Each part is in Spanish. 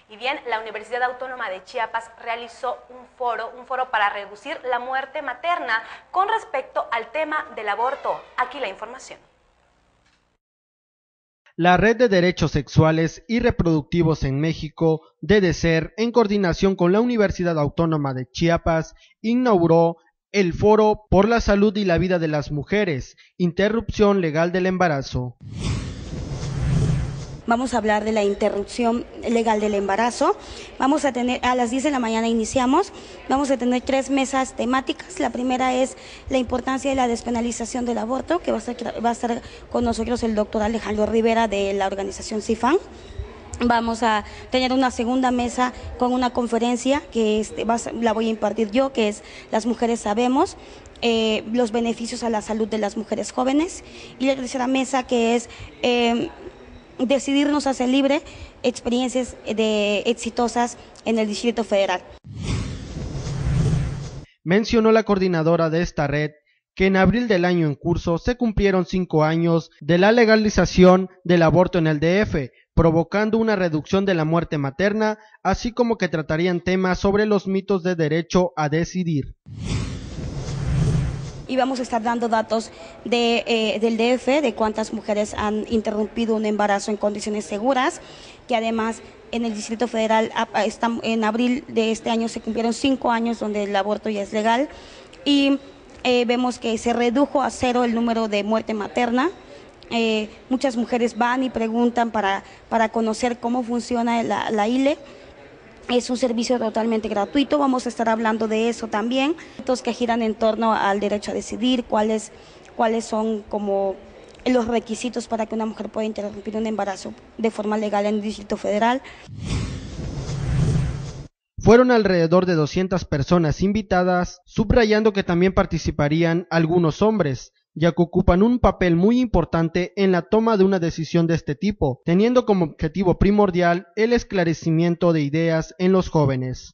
Y bien, la Universidad Autónoma de Chiapas realizó un foro para reducir la muerte materna con respecto al tema del aborto. Aquí la información. La Red de Derechos Sexuales y Reproductivos en México, DDCER, en coordinación con la Universidad Autónoma de Chiapas, inauguró el Foro por la Salud y la Vida de las Mujeres, interrupción legal del embarazo. Vamos a hablar de la interrupción legal del embarazo. Vamos a tener, a las 10 de la mañana iniciamos, vamos a tener 3 mesas temáticas. La primera es la importancia de la despenalización del aborto, que va a estar con nosotros el doctor Alejandro Rivera de la organización CIFAN. Vamos a tener una segunda mesa con una conferencia que la voy a impartir yo, que es Las Mujeres Sabemos, los beneficios a la salud de las mujeres jóvenes. Y la tercera mesa que es decidirnos a ser libre, experiencias exitosas en el Distrito Federal. Mencionó la coordinadora de esta red que en abril del año en curso se cumplieron 5 años de la legalización del aborto en el DF, provocando una reducción de la muerte materna, así como que tratarían temas sobre los mitos de derecho a decidir. Y vamos a estar dando datos del DF, de cuántas mujeres han interrumpido un embarazo en condiciones seguras, que además en el Distrito Federal en abril de este año se cumplieron 5 años donde el aborto ya es legal, y vemos que se redujo a 0 el número de muerte materna. Muchas mujeres van y preguntan para conocer cómo funciona la ILE. Es un servicio totalmente gratuito, vamos a estar hablando de eso también, que giran en torno al derecho a decidir, cuáles son como los requisitos para que una mujer pueda interrumpir un embarazo de forma legal en el Distrito Federal. Fueron alrededor de 200 personas invitadas, subrayando que también participarían algunos hombres, ya que ocupan un papel muy importante en la toma de una decisión de este tipo, teniendo como objetivo primordial el esclarecimiento de ideas en los jóvenes.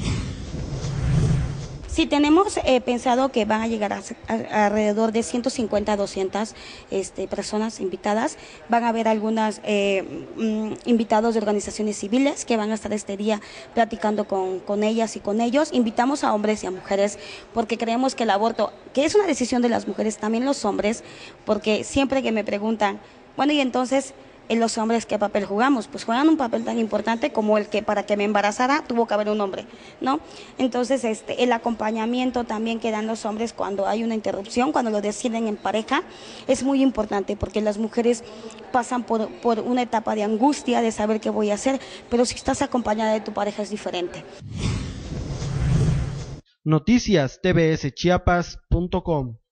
Sí, tenemos pensado que van a llegar a alrededor de 150 a 200 personas invitadas. Van a haber algunos invitados de organizaciones civiles que van a estar este día platicando con ellas y con ellos. Invitamos a hombres y a mujeres porque creemos que el aborto, que es una decisión de las mujeres, también los hombres, porque siempre que me preguntan, bueno, y entonces los hombres, ¿qué papel jugamos? Pues juegan un papel tan importante como el que para que me embarazara tuvo que haber un hombre, ¿no? Entonces, el acompañamiento también que dan los hombres cuando hay una interrupción, cuando lo deciden en pareja, es muy importante porque las mujeres pasan por una etapa de angustia, de saber qué voy a hacer, pero si estás acompañada de tu pareja es diferente. Noticias tvschiapas.com